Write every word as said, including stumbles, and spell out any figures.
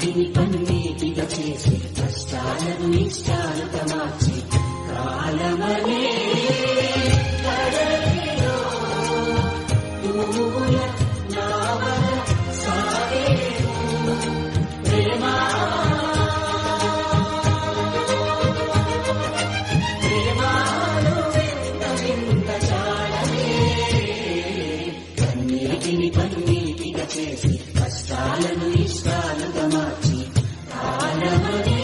కన్నీటిని కన్నీటిగా చేసి కష్టాలను ఇష్టాలుగా మార్చి కాలమనే కడలిలో పువ్వుల నావల సాగేను ప్రేమా ప్రేమాను వింత వింత చాలనే కన్నీటిని కన్నీటిగా చేసి కష్టాలను ఇష్టాలుగా మార్చి కాలమనే